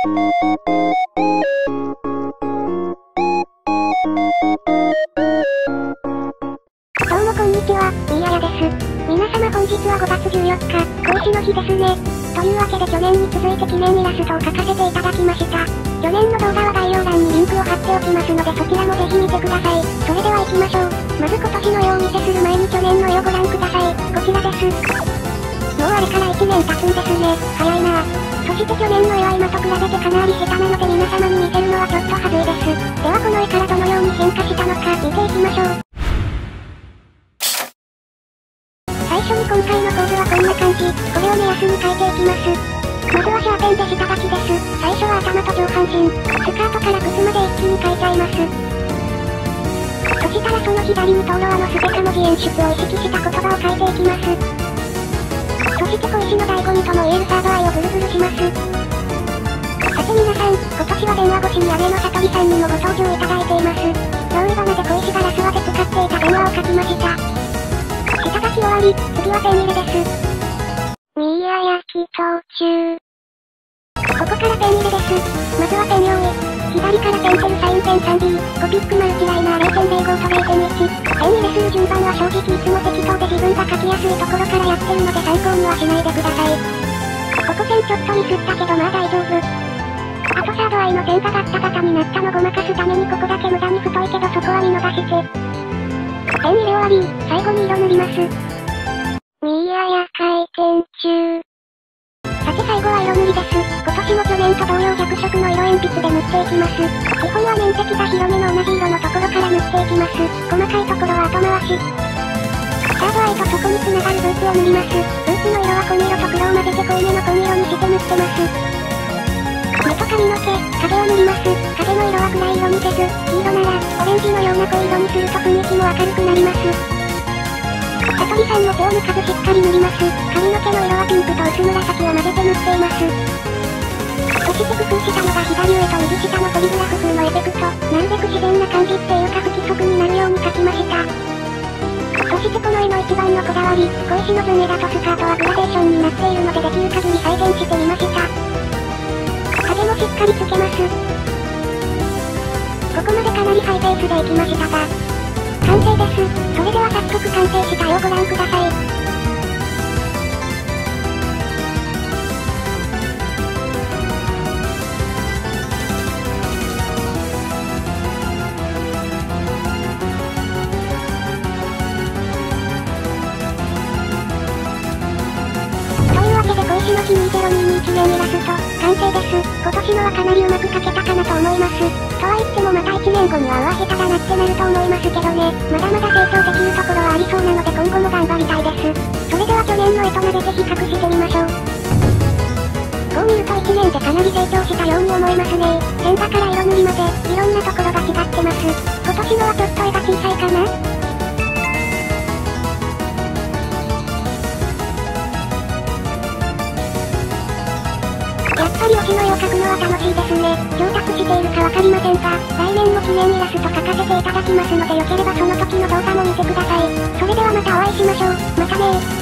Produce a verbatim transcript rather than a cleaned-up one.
どうもこんにちは、みーややです。皆様本日はごがつじゅうよっか、孔子の日ですね。というわけで去年に続いて記念イラストを描かせていただきました。去年の動画は概要欄にリンクを貼っておきますのでそちらもぜひ見てください。それでは行きましょう。まず今年の絵をお見せする前に去年の絵をご覧ください。こちらです。もうあれからいちねん経つんですね。早いなぁ。そして去年の絵は今と比べてかなり下手なので皆様に見せるのはちょっとはずいです。ではこの絵からどのように変化したのか見ていきましょう。最初に今回の構図はこんな感じ。これを目安に描いていきます。まずはシャーペンで下書きです。最初は頭と上半身、スカートから靴まで一気に描いちゃいます。そしたらその左にトーロアのすべか文字演出を意識した言葉を書いていきます。そして小石の醍醐味とも言えるサードアイをブルブルします。さて皆さん、今年は電話越しに姉のさとりさんにもご登場いただいています。用意花で小石ガラス輪で使っていた電話を書きました。下書き終わり、次はペン入れです。みーやや祈祷中。ここからペン入れです。まずはペン用意。左からペンセルサインペン スリービー、コピックマルチライナー れいてんぜろご と れいてんいち。ペン入れする順番は正直いつも適当で自分が書きやすいところからやってるので参考にはしないでください。ここ線ちょっとミスったけどまあ大丈夫。あとサードアイの線がガッタガタになったのごまかすためにここだけ無駄に太いけどそこは見逃して。ペン入れ終わり、最後に色塗ります。みーやや回転中。さて最後は色塗りです。今年も去年と同様弱色の色鉛筆で塗っていきます。基本は面積が広めの同じ色のところから塗っていきます。細かいところは後回し。サードアイとそこに繋がるブーツを塗ります。ブーツの色は紺色と黒を混ぜて濃いめの紺色にして塗ってます。目と髪の毛、影を塗ります。影の色は暗い色にせず、黄色なら、オレンジのような濃い色にすると雰囲気も明るくなります。さとりさんの手を抜かずしっかり塗ります。髪の毛の色はピンクと薄紫を混ぜて塗っています。そして工夫したのが左上と右下のポリグラフ風のエフェクト。なるべく自然な感じっていうか不規則になるように描きました。そしてこの絵の一番のこだわり、小石のズンエラとスカートはグラデーションになっているのでできる限り再現してみました。影もしっかりつけます。ここまでかなりハイペースでいきましたが、完成です。それでは早速完成した絵をご覧ください。というわけで小石の日にせんにじゅうに記念イラスト、完成です。今年のはかなりうまく描けたかなと思います。とは言ってもまたいちねんごにはうわ下手だなってなると思いますけどね。まだまだ成長できるところはありそうなので今後も頑張りたいです。それでは去年の絵となでて比較してみましょう。こう見るといちねんでかなり成長したように思いますね。線画から色塗りまで、いろんなところが違ってます。今年のはちょっと絵が小さいかな？やっぱり推しの絵を描くのは楽しいですね。上達しているかわかりませんが、来年も記念イラスト描かせていただきますのでよければその時の動画も見てください。それではまたお会いしましょう。またねー。